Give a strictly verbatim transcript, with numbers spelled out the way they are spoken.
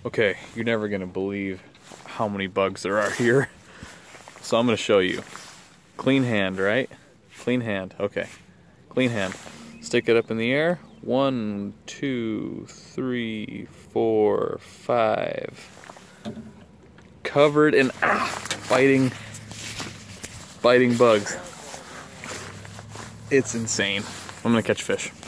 Okay, you're never gonna believe how many bugs there are here. So I'm gonna show you. Clean hand, right? Clean hand, okay. Clean hand. Stick it up in the air. One, two, three, four, five. Covered in ah, biting, biting bugs. It's insane. I'm gonna catch fish.